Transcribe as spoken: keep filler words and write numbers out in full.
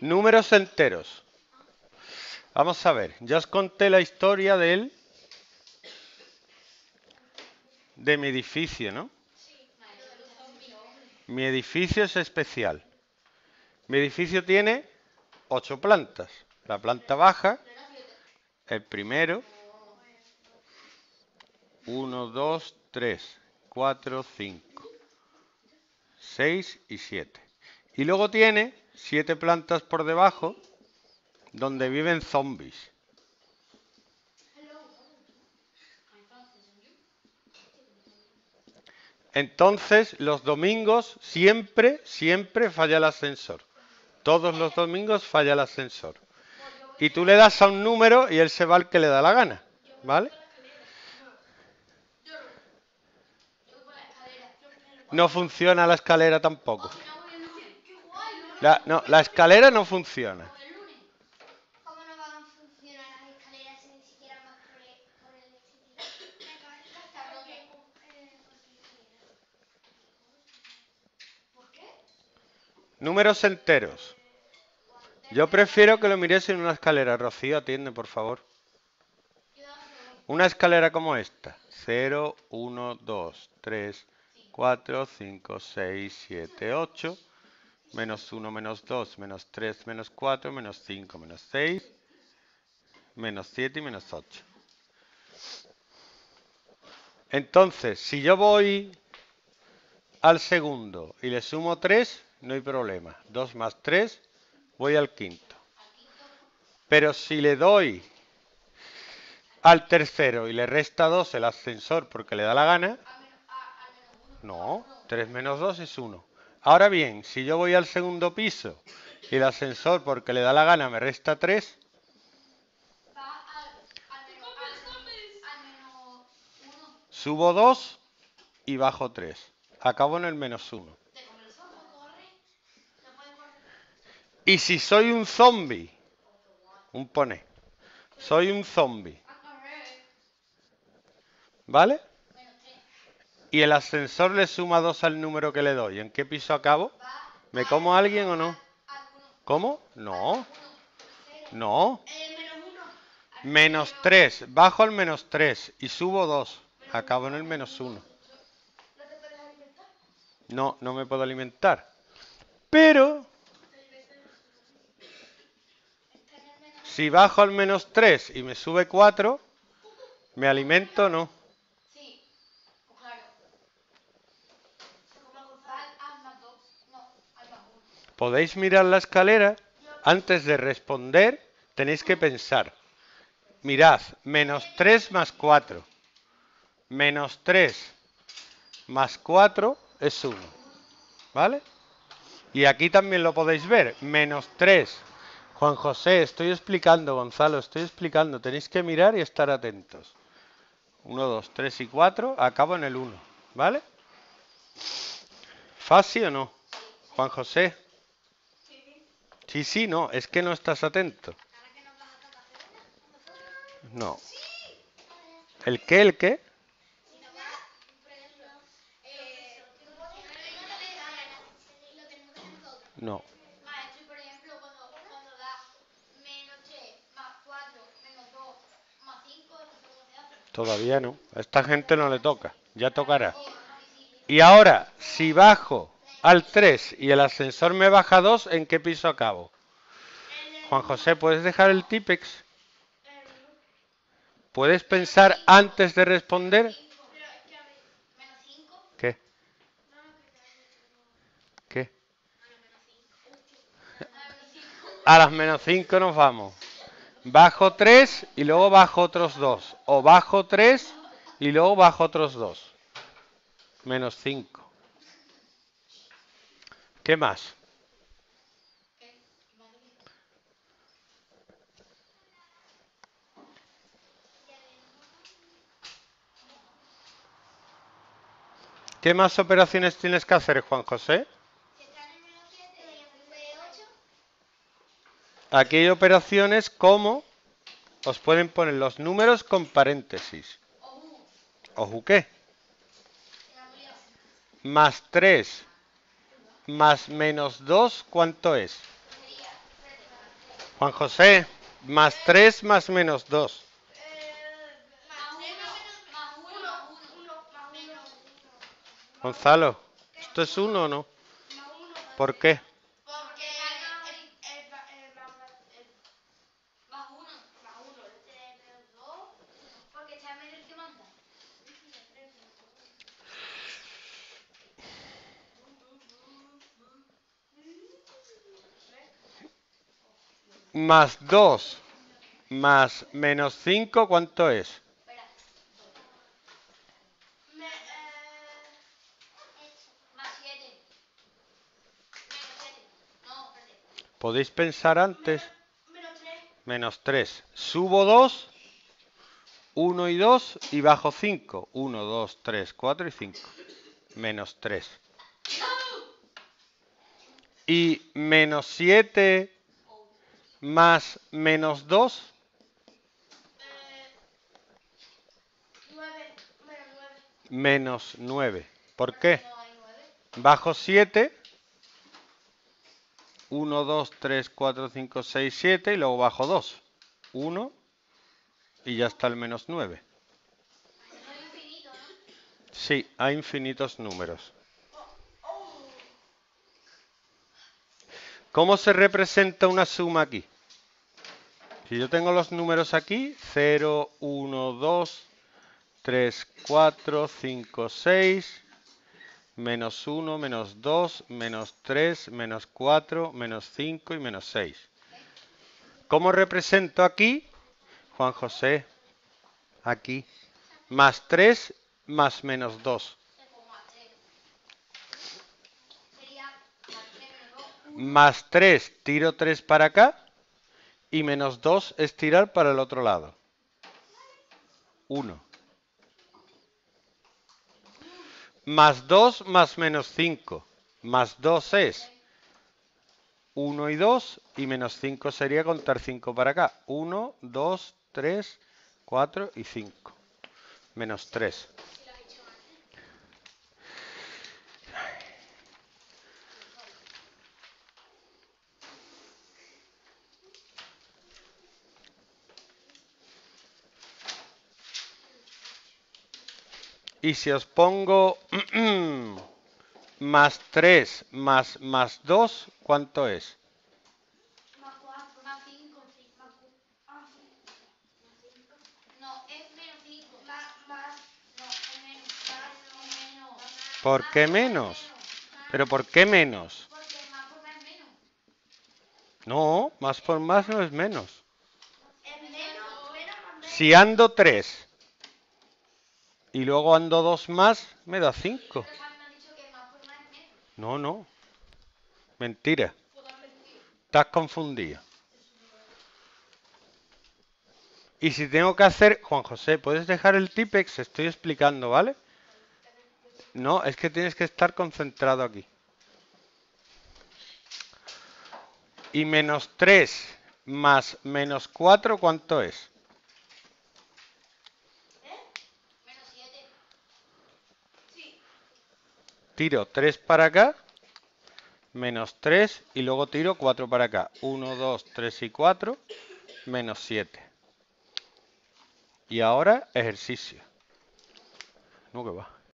Números enteros. Vamos a ver, ya os conté la historia del de mi edificio, ¿no? Mi edificio es especial. Mi edificio tiene ocho plantas. La planta baja, el primero, uno, dos, tres, cuatro, cinco, seis y siete. Y luego tiene siete plantas por debajo donde viven zombies. Entonces, los domingos siempre, siempre falla el ascensor. Todos los domingos falla el ascensor. Y tú le das a un número y él se va al que le da la gana. ¿Vale? No funciona la escalera tampoco. La, no, la escalera no funciona. ¿Cómo no van a funcionar las escaleras si ni siquiera vas por el, por el ¿Por qué? Números enteros. Yo prefiero que lo mires en una escalera. Rocío, atiende, por favor. Una escalera como esta. cero, uno, dos, tres, cuatro, cinco, seis, siete, ocho. Menos uno, menos dos, menos tres, menos cuatro, menos cinco, menos seis, menos siete y menos ocho. Entonces, si yo voy al segundo y le sumo tres, no hay problema. dos más tres, voy al quinto. Pero si le doy al tercero y le resta dos el ascensor porque le da la gana, no, tres menos dos es uno. Ahora bien, si yo voy al segundo piso y el ascensor porque le da la gana me resta tres, subo dos y bajo tres. Acabo en el menos uno. Y si soy un zombie, un pone, soy un zombie, ¿vale? Y el ascensor le suma dos al número que le doy. ¿En qué piso acabo? ¿Me como a alguien o no? ¿Cómo? No. No. Menos tres. Bajo el menos tres y subo dos. Acabo en el menos uno. No, no me puedo alimentar. Pero si bajo al menos tres y me sube cuatro, ¿me alimento o no? Podéis mirar la escalera. Antes de responder, tenéis que pensar. Mirad, menos tres más cuatro. Menos tres más cuatro es uno. ¿Vale? Y aquí también lo podéis ver. Menos tres. Juan José, estoy explicando, Gonzalo, estoy explicando. Tenéis que mirar y estar atentos. uno, dos, tres y cuatro. Acabo en el uno. ¿Vale? ¿Fácil o no? Juan José. Sí, sí, no. Es que no estás atento. No. ¿El qué? ¿El qué? No. Todavía no. A esta gente no le toca. Ya tocará. Y ahora, si bajo al tres y el ascensor me baja dos, ¿en qué piso acabo? Juan José, ¿puedes dejar el Tipex? ¿Puedes pensar antes de responder? ¿Qué? ¿Qué? A las menos cinco nos vamos. Bajo tres y luego bajo otros dos. O bajo tres y luego bajo otros dos. Menos cinco. ¿Qué más? ¿Qué más operaciones tienes que hacer, Juan José? Aquí hay operaciones como os pueden poner los números con paréntesis. ¿Oju qué? Más tres más menos dos, ¿cuánto es? Juan José, más tres más menos dos. Eh, más uno, más uno, uno, más uno. Gonzalo, ¿esto es uno o no? Más uno. ¿Por qué? Porque el, el, el, el, más uno, más uno, el tres menos dos, porque está medio el que manda. Más dos más menos cinco, ¿cuánto es? Espera. Me, eh, más siete. Menos siete. No, espérate. ¿Podéis pensar antes? Menos tres. Menos tres. Subo dos, uno y dos y bajo cinco. uno, dos, tres, cuatro y cinco. Menos tres. Y menos siete más menos dos. Eh, nueve. Menos nueve. Menos nueve. ¿Por qué? No hay nueve. Bajo siete. uno, dos, tres, cuatro, cinco, seis, siete y luego bajo dos. uno y ya está el menos nueve. No hay infinito, ¿no? Sí, hay infinitos números. ¿Cómo se representa una suma aquí? Si yo tengo los números aquí, cero, uno, dos, tres, cuatro, cinco, seis, menos uno, menos dos, menos tres, menos cuatro, menos cinco y menos seis. ¿Cómo represento aquí, Juan José? Aquí. Más tres más menos dos. Sería más tres menos dos. Más tres, tiro tres para acá. Y menos dos es tirar para el otro lado. uno. Más dos más menos cinco. Más dos es uno y dos. Y menos cinco sería contar cinco para acá. uno, dos, tres, cuatro y cinco. Menos tres. Y si os pongo más tres más más dos, ¿cuánto es? Más cuatro. Más cinco. Más ah, cinco. No, es menos cinco. Más, más. No, es menos. Más, es menos. ¿Por qué menos? ¿Pero por qué menos? Porque más por más es menos. No, más por más no es menos. Es menos, menos más menos. Si ando tres y luego ando dos más, me da cinco. Pero Juan me ha dicho que más por más es menos. No, no. Mentira. Estás confundido. Y si tengo que hacer... Juan José, ¿puedes dejar el Tipex? Estoy explicando, ¿vale? No, es que tienes que estar concentrado aquí. Y menos tres más menos cuatro, ¿cuánto es? ¿Eh? Menos siete. Sí. Tiro tres para acá, menos tres, y luego tiro cuatro para acá. uno, dos, tres y cuatro, menos siete. Y ahora ejercicio. No, que va.